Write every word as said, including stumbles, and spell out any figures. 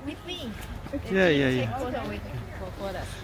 with me. Yeah, yeah, Take yeah. photo with for, for us.